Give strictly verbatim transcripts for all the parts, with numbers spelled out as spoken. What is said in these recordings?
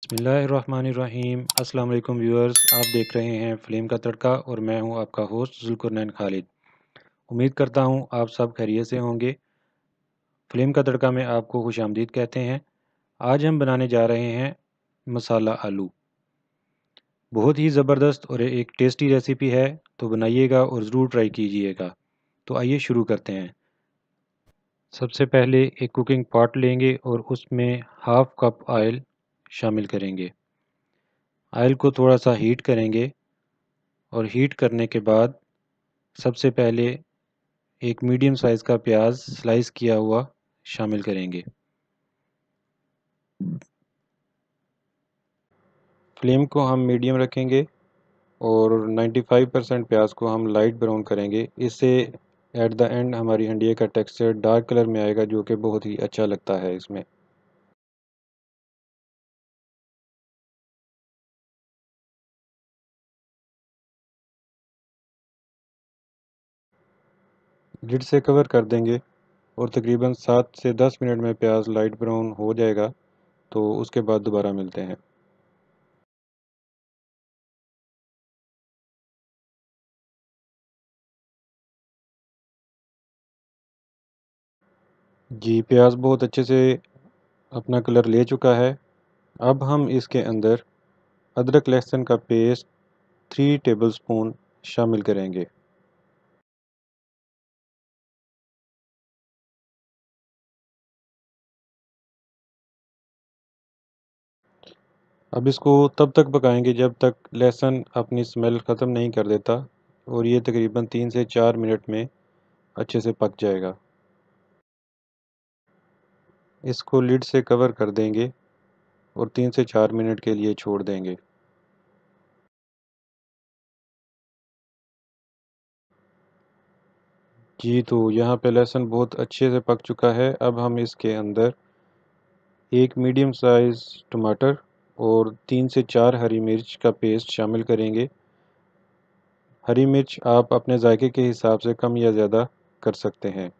बिस्मिल्लाहिर्रहमानिर्रहीम। अस्सलाम वालेकुम व्यूअर्स, आप देख रहे हैं फ़िल्म का तड़का और मैं हूं आपका होस्ट जुल्कुरनैन खालिद। उम्मीद करता हूं आप सब खैरियत से होंगे। फ़िल्म का तड़का में आपको खुशामदीद कहते हैं। आज हम बनाने जा रहे हैं मसाला आलू। बहुत ही ज़बरदस्त और एक टेस्टी रेसिपी है, तो बनाइएगा और ज़रूर ट्राई कीजिएगा। तो आइए शुरू करते हैं। सबसे पहले एक कुकिंग पॉट लेंगे और उसमें हाफ़ कप ऑयल शामिल करेंगे। ऑयल को थोड़ा सा हीट करेंगे और हीट करने के बाद सबसे पहले एक मीडियम साइज़ का प्याज स्लाइस किया हुआ शामिल करेंगे। फ्लेम को हम मीडियम रखेंगे और पचानवे परसेंट प्याज को हम लाइट ब्राउन करेंगे। इससे एट द एंड हमारी हंडिया का टेक्सचर डार्क कलर में आएगा, जो कि बहुत ही अच्छा लगता है इसमें। लिड से कवर कर देंगे और तकरीबन सात से दस मिनट में प्याज लाइट ब्राउन हो जाएगा, तो उसके बाद दोबारा मिलते हैं। जी, प्याज बहुत अच्छे से अपना कलर ले चुका है। अब हम इसके अंदर अदरक लहसुन का पेस्ट थ्री टेबलस्पून शामिल करेंगे। अब इसको तब तक पकाएंगे जब तक लहसुन अपनी स्मेल ख़त्म नहीं कर देता, और ये तकरीबन तीन से चार मिनट में अच्छे से पक जाएगा। इसको लिड से कवर कर देंगे और तीन से चार मिनट के लिए छोड़ देंगे। जी, तो यहाँ पे लहसुन बहुत अच्छे से पक चुका है। अब हम इसके अंदर एक मीडियम साइज़ टमाटर और तीन से चार हरी मिर्च का पेस्ट शामिल करेंगे। हरी मिर्च आप अपने जायके के हिसाब से कम या ज़्यादा कर सकते हैं।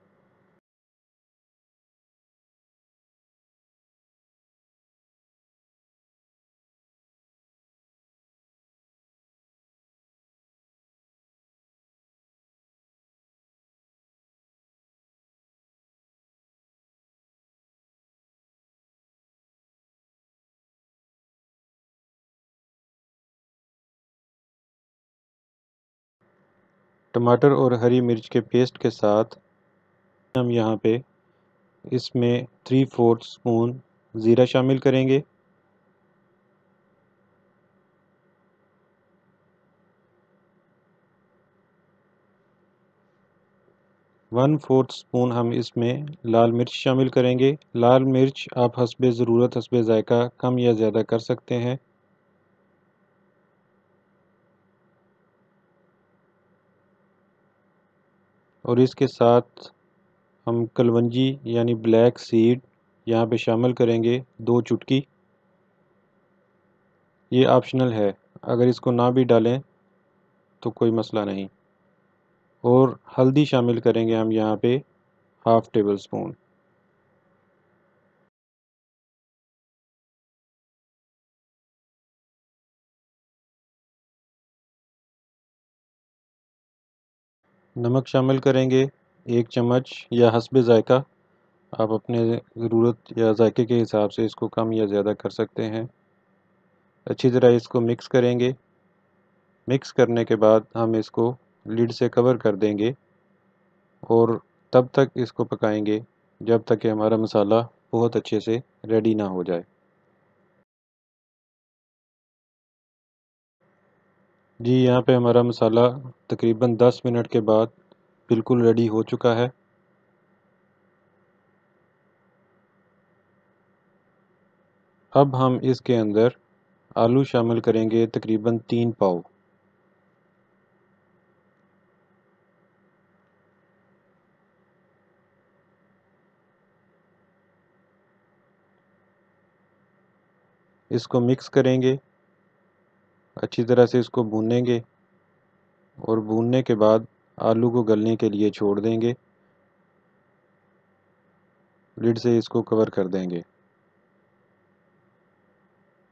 टमाटर और हरी मिर्च के पेस्ट के साथ हम यहाँ पे इसमें थ्री फोर्थ स्पून ज़ीरा शामिल करेंगे। वन फोर्थ स्पून हम इसमें लाल मिर्च शामिल करेंगे। लाल मिर्च आप हस्बे ज़रूरत हस्बे ज़ायका कम या ज़्यादा कर सकते हैं। और इसके साथ हम कलवंजी यानी ब्लैक सीड यहाँ पे शामिल करेंगे, दो चुटकी। ये ऑप्शनल है, अगर इसको ना भी डालें तो कोई मसला नहीं। और हल्दी शामिल करेंगे हम यहाँ पे हाफ़ टेबल स्पून। नमक शामिल करेंगे एक चम्मच या हस्बे ज़ायका। आप अपने ज़रूरत या जायके के हिसाब से इसको कम या ज़्यादा कर सकते हैं। अच्छी तरह इसको मिक्स करेंगे। मिक्स करने के बाद हम इसको लिड से कवर कर देंगे और तब तक इसको पकाएंगे जब तक कि हमारा मसाला बहुत अच्छे से रेडी ना हो जाए। जी, यहाँ पे हमारा मसाला तकरीबन दस मिनट के बाद बिल्कुल रेडी हो चुका है। अब हम इसके अंदर आलू शामिल करेंगे, तकरीबन तीन पाव। इसको मिक्स करेंगे, अच्छी तरह से इसको भूनेंगे और भूनने के बाद आलू को गलने के लिए छोड़ देंगे। लिड से इसको कवर कर देंगे।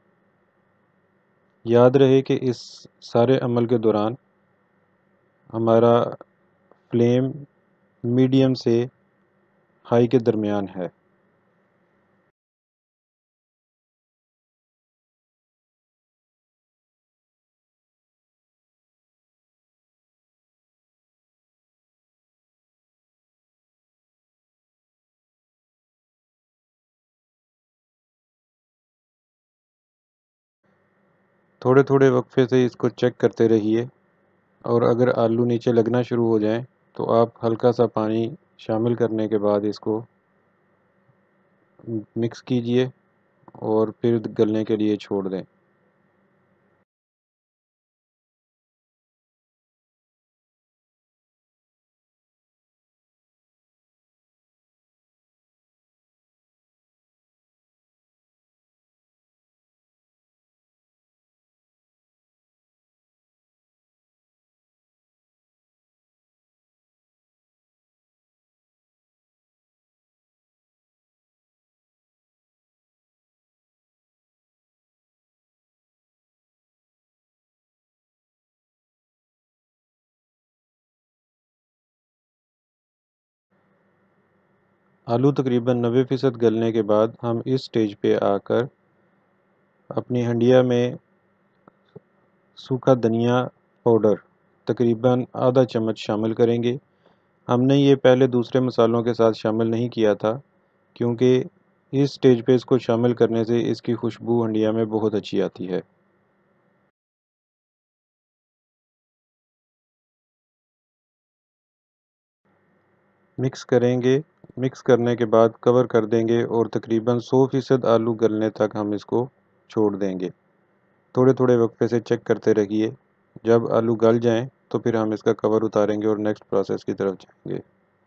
याद रहे कि इस सारे अमल के दौरान हमारा फ्लेम मीडियम से हाई के दरमियान है। थोड़े थोड़े वक्फे से इसको चेक करते रहिए, और अगर आलू नीचे लगना शुरू हो जाएं तो आप हल्का सा पानी शामिल करने के बाद इसको मिक्स कीजिए और फिर गलने के लिए छोड़ दें। आलू तकरीबन नब्बे फ़ीसद गलने के बाद हम इस स्टेज पे आकर अपनी हंडिया में सूखा धनिया पाउडर तकरीबन आधा चम्मच शामिल करेंगे। हमने ये पहले दूसरे मसालों के साथ शामिल नहीं किया था, क्योंकि इस स्टेज पे इसको शामिल करने से इसकी खुशबू हंडिया में बहुत अच्छी आती है। मिक्स करेंगे। मिक्स करने के बाद कवर कर देंगे और तकरीबन सौ फ़ीसद आलू गलने तक हम इसको छोड़ देंगे। थोड़े थोड़े वक्फे से चेक करते रहिए। जब आलू गल जाएं तो फिर हम इसका कवर उतारेंगे और नेक्स्ट प्रोसेस की तरफ जाएंगे।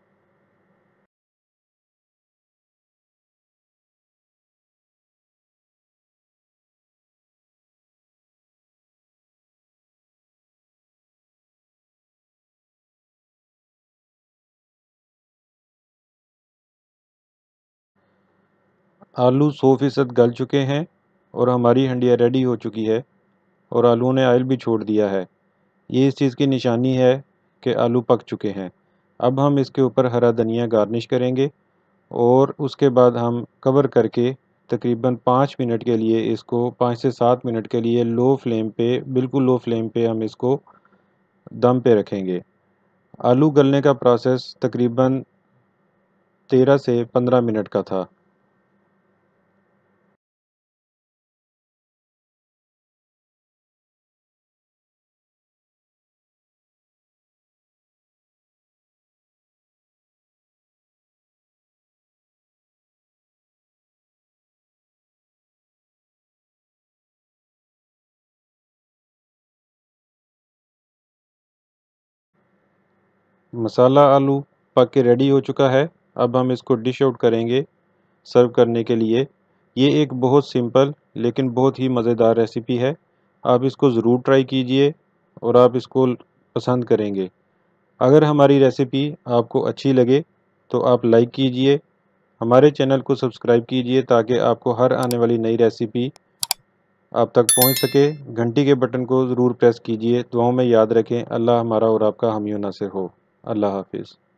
आलू सौ फ़ीसद गल चुके हैं और हमारी हंडिया रेडी हो चुकी है और आलू ने ऑयल भी छोड़ दिया है। ये इस चीज़ की निशानी है कि आलू पक चुके हैं। अब हम इसके ऊपर हरा धनिया गार्निश करेंगे और उसके बाद हम कवर करके तकरीबन पाँच मिनट के लिए इसको पाँच से सात मिनट के लिए लो फ्लेम पे बिल्कुल लो फ्लेम पे हम इसको दम पे रखेंगे। आलू गलने का प्रोसेस तकरीबन तेरह से पंद्रह मिनट का था। मसाला आलू पक के रेडी हो चुका है। अब हम इसको डिश आउट करेंगे सर्व करने के लिए। ये एक बहुत सिंपल लेकिन बहुत ही मज़ेदार रेसिपी है। आप इसको ज़रूर ट्राई कीजिए और आप इसको पसंद करेंगे। अगर हमारी रेसिपी आपको अच्छी लगे तो आप लाइक कीजिए, हमारे चैनल को सब्सक्राइब कीजिए ताकि आपको हर आने वाली नई रेसिपी आप तक पहुंच सके। घंटी के बटन को ज़रूर प्रेस कीजिए। दुआओं में याद रखें। अल्लाह हमारा और आपका हामी नासिर हो। अल्लाह हाफिज़।